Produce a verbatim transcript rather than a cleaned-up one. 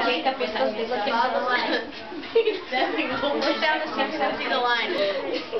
hate capítulos de lo que Follow the line. Look down the steps and see the line.